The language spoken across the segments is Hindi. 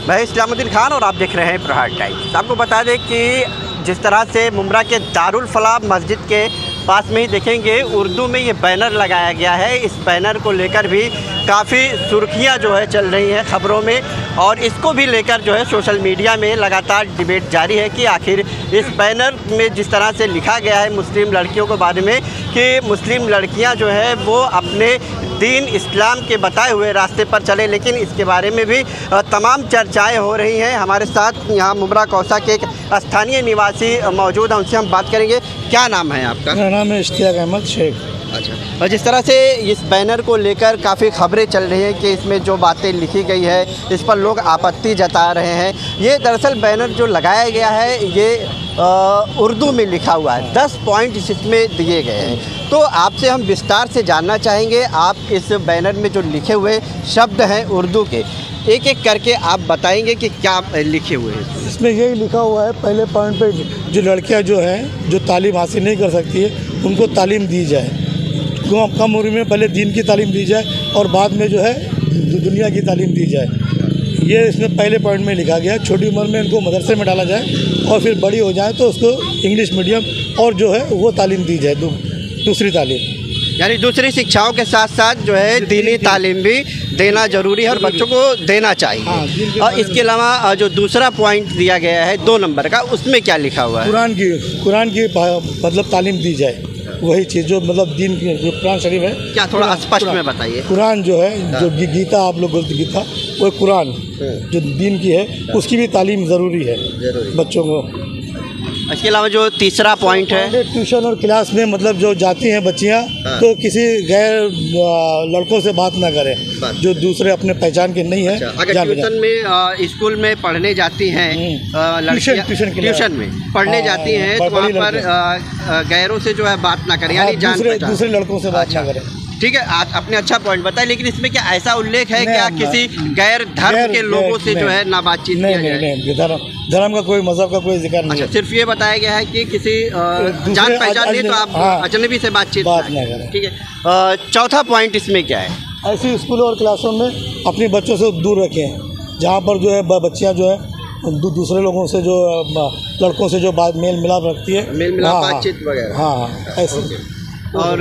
मैं इस्लामुद्दीन खान और आप देख रहे हैं प्रहार टाइम्स। आपको बता दें कि जिस तरह से मुमरा के दारुल फलाह मस्जिद के पास में ही देखेंगे उर्दू में ये बैनर लगाया गया है। इस बैनर को लेकर भी काफ़ी सुर्खियां जो है चल रही हैं खबरों में, और इसको भी लेकर जो है सोशल मीडिया में लगातार डिबेट जारी है कि आखिर इस बैनर में जिस तरह से लिखा गया है मुस्लिम लड़कियों के बारे में कि मुस्लिम लड़कियां जो है वो अपने दीन इस्लाम के बताए हुए रास्ते पर चले, लेकिन इसके बारे में भी तमाम चर्चाएं हो रही हैं। हमारे साथ यहाँ मुमरा कौसा के एक स्थानीय निवासी मौजूद हैं, उनसे हम बात करेंगे। क्या नाम है आपका? मेरा नाम है इश्तियाक अहमद शेख। अच्छा, और जिस तरह से इस बैनर को लेकर काफ़ी खबरें चल रही हैं कि इसमें जो बातें लिखी गई है इस पर लोग आपत्ति जता रहे हैं। ये दरअसल बैनर जो लगाया गया है ये उर्दू में लिखा हुआ है, 10 पॉइंट इसमें दिए गए हैं। तो आपसे हम विस्तार से जानना चाहेंगे, आप इस बैनर में जो लिखे हुए शब्द हैं उर्दू के, एक एक करके आप बताएंगे कि क्या लिखे हुए हैं इसमें। यही लिखा हुआ है पहले पॉइंट पे, जो लड़कियां जो हैं जो तालीम हासिल नहीं कर सकती है उनको तालीम दी जाए, कम उम्र में पहले दीन की तालीम दी जाए और बाद में जो है दुनिया की तालीम दी जाए। ये इसमें पहले पॉइंट में लिखा गया है। छोटी उम्र में इनको मदरसे में डाला जाए और फिर बड़ी हो जाए तो उसको इंग्लिश मीडियम और जो है वो तालीम दी जाए, दूसरी तालीम, यानी दूसरी शिक्षाओं के साथ साथ जो है दीनी तालीम भी देना ज़रूरी है और बच्चों को देना चाहिए। हाँ, और इसके अलावा जो दूसरा पॉइंट दिया गया है 2 नंबर का, उसमें क्या लिखा हुआ है? कुरान की मतलब तालीम दी जाए, वही चीज़ जो मतलब दीन की, जो कुरान शरीफ है। क्या थोड़ा स्पष्ट में बताइए। कुरान जो है, जो गीता आप लोग गीता, वो कुरान जो दीन की है उसकी भी तालीम ज़रूरी है बच्चों को। इसके अलावा जो तीसरा पॉइंट है, ट्यूशन और क्लास में मतलब जो जाती हैं बच्चियां तो किसी गैर लड़कों से बात ना करें जो दूसरे अपने पहचान के नहीं है। अगर ट्यूशन में स्कूल में पढ़ने जाती हैं लड़कियां, ट्यूशन में पढ़ने जाती हैं तो वहाँ पर गैरों से जो है बात ना करें, यानी दूसरे लड़कों से बात ना करें। ठीक है, आप अपने अच्छा पॉइंट बताएं, लेकिन इसमें क्या ऐसा उल्लेख है क्या किसी गैर धर्म के लोगों से जो है ना बातचीत किया जाए? नहीं, धर्म का कोई, मजहब का कोई जिक्र नहीं है। सिर्फ ये बताया गया है कि किसी जान पहचान नहीं तो आप अजनबी से बातचीत ना करें। ठीक है, चौथा पॉइंट इसमें क्या है? ऐसी स्कूलों और क्लासों में अपने बच्चों से दूर रखें जहाँ पर जो है बच्चियाँ जो है दूसरे लोगों से, जो लड़कों से जो बात मेल मिलाप रखती है, मेल मिलाप बातचीत वगैरह। हाँ, ऐसे। और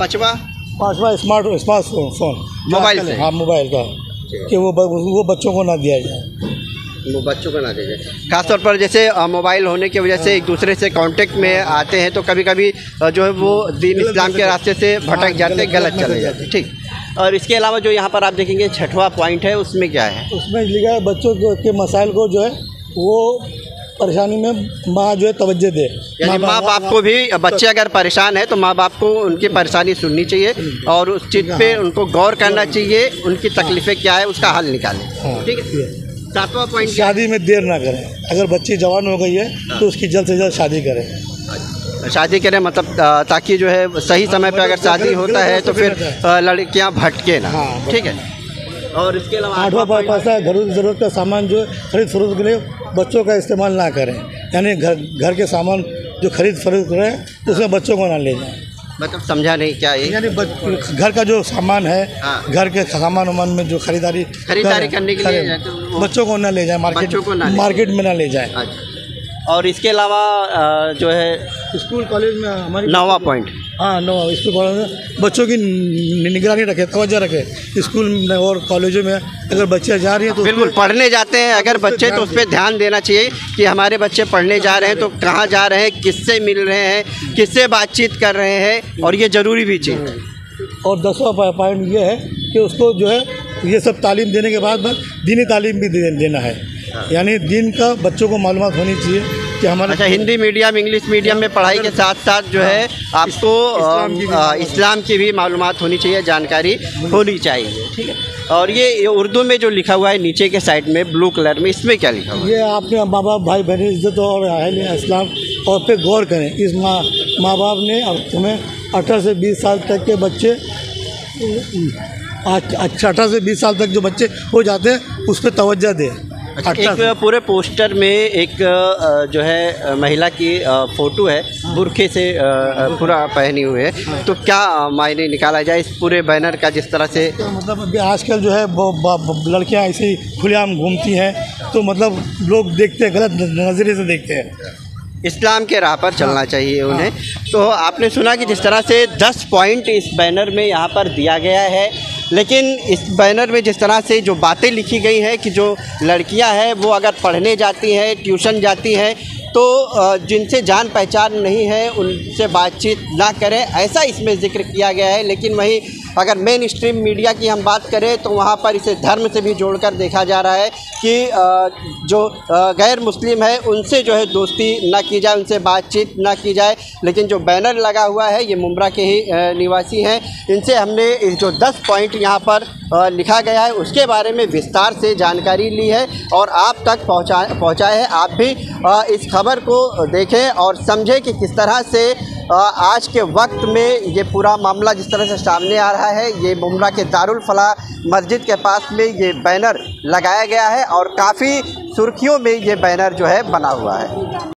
पांचवा स्मार्टफोन मोबाइल से, हाँ मोबाइल का, कि वो बच्चों को ना दिया जाए, वो बच्चों को ना दिया जाए। खासतौर पर जैसे मोबाइल होने की वजह से एक दूसरे से कांटेक्ट में आते हैं तो कभी कभी जो है वो दीन इस्लाम के रास्ते से भटक जाते हैं, गलत चले जाते हैं। ठीक, और इसके अलावा जो यहाँ पर आप देखेंगे 6वां पॉइंट है, उसमें क्या है? उसमें लिखा है बच्चों के मसाइल को जो है वो परेशानी में माँ जो है तवज्जो दे। यानी माँ बाप को भी, बच्चे अगर परेशान है तो माँ बाप को उनकी परेशानी सुननी चाहिए और उस चीज़ पे उनको गौर करना चाहिए, उनकी तकलीफ़ें क्या है उसका हल निकालें। ठीक है, 7वां पॉइंट, शादी में देर ना करें। अगर बच्ची जवान हो गई है तो उसकी जल्द से जल्द शादी करें। शादी करें मतलब ताकि जो है सही समय पे अगर शादी होता है तो फिर लड़कियां भटके ना। ठीक है, और इसके अलावा 8वां पैसा घरेलू ज़रूरत का सामान जो खरीद फरोख्त के लिए बच्चों का इस्तेमाल ना करें, यानी घर के सामान जो खरीद फरोख्त करें उसमें बच्चों को ना ले जाएं। मतलब समझा नहीं क्या ये? यानी घर का जो सामान है, घर के सामान वामान में जो खरीदारी करने के लिए बच्चों को ना ले जाए, मार्केट में ना ले जाए। और इसके अलावा जो है स्कूल कॉलेज में हमारी 9वां पॉइंट, हाँ 9वां, स्कूल कॉलेज में बच्चों की निगरानी रखे, तवज्जो रखे। स्कूल में और कॉलेजों में अगर बच्चे जा रही हैं तो बिल्कुल पढ़ने जाते हैं अगर बच्चे तो उस पर ध्यान देना चाहिए कि हमारे बच्चे पढ़ने जा रहे हैं तो कहाँ जा रहे हैं, किससे मिल रहे हैं, किससे बातचीत कर रहे हैं, और ये ज़रूरी भी चाहिए। और 10वां पॉइंट ये है कि उसको जो है ये सब तालीम देने के बाद दीनी तालीम भी देना है, यानी दीन का बच्चों को मालूमात होनी चाहिए कि हमारा। अच्छा, हिंदी मीडियम इंग्लिश मीडियम में पढ़ाई के साथ साथ जो है आपको इस्लाम की भी मालूमात होनी चाहिए, जानकारी होनी चाहिए। ठीक है, और ये उर्दू में जो लिखा हुआ है नीचे के साइड में ब्लू कलर में, इसमें क्या लिखा हुआ है? ये आपने माँ बाप भाई बहन इज्जत और अहले इस्लाम और पे गौर करें। इस माँ बाप ने अब तुम्हें 18 से 20 साल तक के बच्चे, 18 से 20 साल तक जो बच्चे हो जाते हैं उस पर तवज्जो दें। एक पूरे पोस्टर में एक जो है महिला की फ़ोटो है, बुरखे से पूरा पहनी हुई है, तो क्या मायने निकाला जाए इस पूरे बैनर का? जिस तरह से मतलब अभी आजकल जो है लड़कियां ऐसी खुलेआम घूमती हैं तो मतलब लोग देखते हैं, गलत नज़रिए से देखते हैं। इस्लाम के राह पर चलना चाहिए उन्हें। तो आपने सुना कि जिस तरह से 10 पॉइंट इस बैनर में यहाँ पर दिया गया है, लेकिन इस बैनर में जिस तरह से जो बातें लिखी गई हैं कि जो लड़कियाँ हैं वो अगर पढ़ने जाती हैं, ट्यूशन जाती हैं, तो जिनसे जान पहचान नहीं है उनसे बातचीत ना करें, ऐसा इसमें ज़िक्र किया गया है। लेकिन वहीं अगर मेन स्ट्रीम मीडिया की हम बात करें तो वहाँ पर इसे धर्म से भी जोड़कर देखा जा रहा है कि जो गैर मुस्लिम है उनसे जो है दोस्ती ना की जाए, उनसे बातचीत ना की जाए। लेकिन जो बैनर लगा हुआ है ये मुंब्रा के ही निवासी हैं, इनसे हमने इस जो 10 पॉइंट यहाँ पर लिखा गया है उसके बारे में विस्तार से जानकारी ली है और आप तक पहुँचाए हैं। आप भी इस खबर को देखें और समझें कि किस तरह से आज के वक्त में ये पूरा मामला जिस तरह से सामने आ रहा है। ये मुंब्रा के दारुल फलाह मस्जिद के पास में ये बैनर लगाया गया है और काफ़ी सुर्खियों में ये बैनर जो है बना हुआ है।